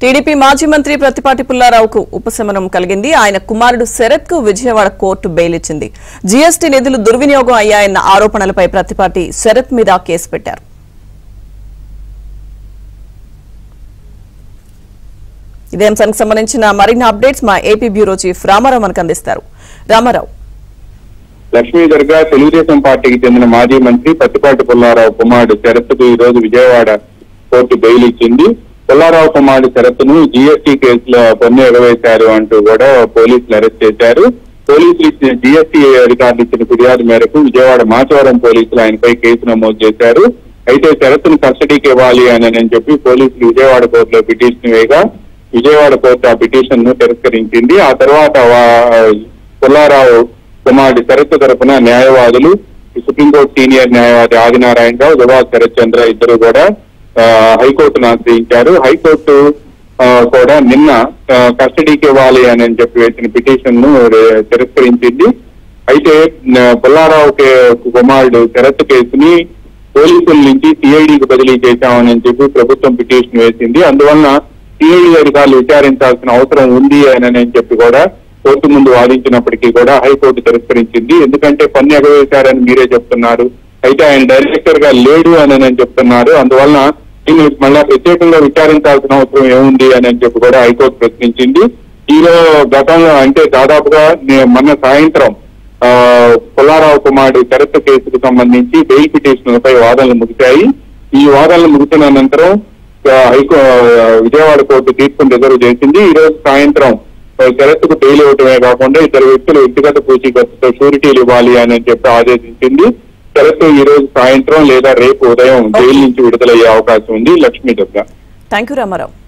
TDP మాజీ మంత్రి ప్రతిపాటి పుల్లారావుకు ఉపశమనం కలిగింది. ఆయన కుమారుడు శరత్ కు విజయవాడ కోర్టు బెయిల్ ఇచ్చింది. జీఎస్టీ నిధులు దుర్వినియోగం అయ్యాయన్న ఆరోపణలపై ప్రతిపాటి శరత్ మీద కేసు పెట్టారు. ఇదే అంశానికి సంబంధించిన మరిన్ని అప్డేట్స్ మా ఏపీ బ్యూరో చీఫ్ రామారావు మనకు అందిస్తారు. రామారావు. లక్ష్మీ దర్గా తెలుగుదేశం పార్టీకి చెందిన మాజీ మంత్రి ప్రతిపాటి పుల్లారావు కుమారుడు శరత్కు ఈ రోజు విజయవాడ కోర్టు బెయిల్ ఇచ్చింది. పుల్లారావు కుమారుడు శరత్ను జీఎస్టీ కేసులో పన్ను ఎగవేశారు అంటూ కూడా పోలీసులు అరెస్ట్ చేశారు. పోలీసులు ఇచ్చిన జీఎస్టీ అధికారులు ఇచ్చిన ఫిర్యాదు మేరకు విజయవాడ మాచవరం పోలీసులు ఆయనపై కేసు నమోదు చేశారు. అయితే శరత్ను కస్టడీకి ఇవ్వాలి అని చెప్పి పోలీసులు విజయవాడ కోర్టులో పిటిషన్ వేయగా విజయవాడ కోర్టు ఆ పిటిషన్ ను తిరస్కరించింది. ఆ తర్వాత పుల్లారావు కుమారుడు శరత్ తరఫున న్యాయవాదులు సుప్రీంకోర్టు సీనియర్ న్యాయవాది ఆదినారాయణరావు, దుబాక్ శరత్ చంద్ర ఇద్దరు కూడా హైకోర్టును ఆశ్రయించారు. హైకోర్టు కూడా నిన్న కస్టడీకి ఇవ్వాలి అని చెప్పి వేసిన పిటిషన్ ను తిరస్కరించింది. అయితే పుల్లారావు కుమారుడు శరత్ కేసుని పోలీసుల నుంచి సిఐడికి బదిలీ చేశామని చెప్పి ప్రభుత్వం పిటిషన్ వేసింది. అందువలన సిఐడి అధికారులు విచారించాల్సిన అవసరం ఉంది అని చెప్పి కూడా కోర్టు ముందు వాదించినప్పటికీ కూడా హైకోర్టు తిరస్కరించింది. ఎందుకంటే పన్ను ఎగవేశారని మీరే చెప్తున్నారు, అయితే ఆయన డైరెక్టర్ గా లేడు అని చెప్తున్నారు. అందువలన దీన్ని మళ్ళా ప్రత్యేకంగా విచారించాల్సిన అవసరం ఏముంది అని చెప్పి కూడా హైకోర్టు ప్రశ్నించింది. గతంలో అంటే దాదాపుగా మొన్న సాయంత్రం పుల్లారావు కుమారుడు శరత్ కేసుకు సంబంధించి బెయిల్ పిటిషన్లపై వాదనలు ముగిశాయి. ఈ వాదనలు ముగిసిన అనంతరం విజయవాడ కోర్టు తీర్పును రిజర్వ్ చేసింది. ఈ రోజు సాయంత్రం శరత్ కు బెయిల్ ఇవ్వటమే కాకుండా ఇద్దరు వ్యక్తులు వ్యక్తిగత పూచీకత్తుతో షూరిటీలు ఇవ్వాలి అని చెప్పి ఆదేశించింది. శరత్ ఈ రోజు సాయంత్రం లేదా రేపు ఉదయం జైలు నుంచి విడుదలయ్యే అవకాశం ఉంది. లక్ష్మీ దుర్గా. థాంక్యూ రామారావు.